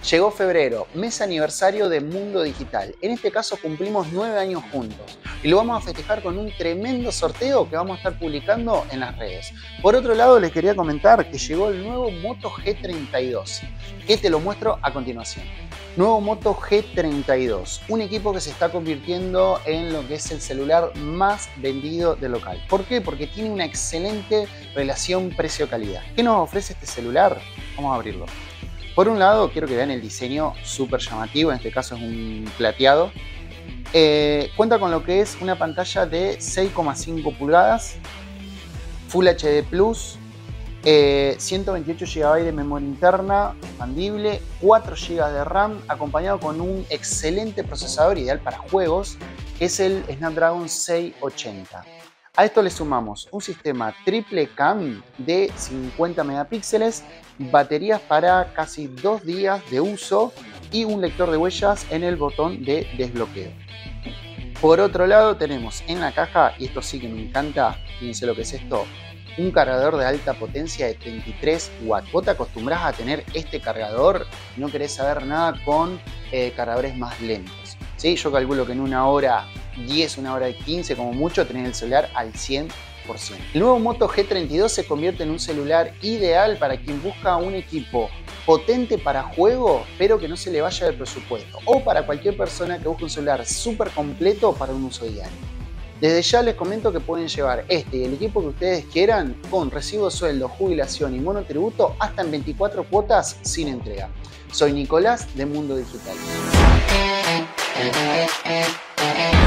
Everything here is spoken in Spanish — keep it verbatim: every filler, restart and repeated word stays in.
Llegó febrero, mes aniversario de Mundo Digital. En este caso cumplimos nueve años juntos y lo vamos a festejar con un tremendo sorteo que vamos a estar publicando en las redes. Por otro lado, les quería comentar que llegó el nuevo Moto G treinta y dos, que te lo muestro a continuación. Nuevo Moto G treinta y dos, un equipo que se está convirtiendo en lo que es el celular más vendido del local. ¿Por qué? Porque tiene una excelente relación precio-calidad. ¿Qué nos ofrece este celular? Vamos a abrirlo. Por un lado, quiero que vean el diseño súper llamativo, en este caso es un plateado. Eh, cuenta con lo que es una pantalla de seis coma cinco pulgadas, Full H D Plus, eh, ciento veintiocho gigabytes de memoria interna expandible, cuatro gigas de RAM, acompañado con un excelente procesador ideal para juegos, que es el Snapdragon seiscientos ochenta. A esto le sumamos un sistema triple cam de cincuenta megapíxeles, baterías para casi dos días de uso y un lector de huellas en el botón de desbloqueo. Por otro lado tenemos en la caja, y esto sí que me encanta, fíjense lo que es esto, un cargador de alta potencia de treinta y tres watts. Vos te acostumbrás a tener este cargador y no querés saber nada con eh, cargadores más lentos, ¿sí? Yo calculo que en una hora diez, una hora quince como mucho, tener el celular al cien por ciento. El nuevo Moto G treinta y dos se convierte en un celular ideal para quien busca un equipo potente para juego, pero que no se le vaya del presupuesto, o para cualquier persona que busque un celular súper completo para un uso diario. Desde ya les comento que pueden llevar este y el equipo que ustedes quieran con recibo de sueldo, jubilación y monotributo hasta en veinticuatro cuotas sin entrega. Soy Nicolás de Mundo Digital.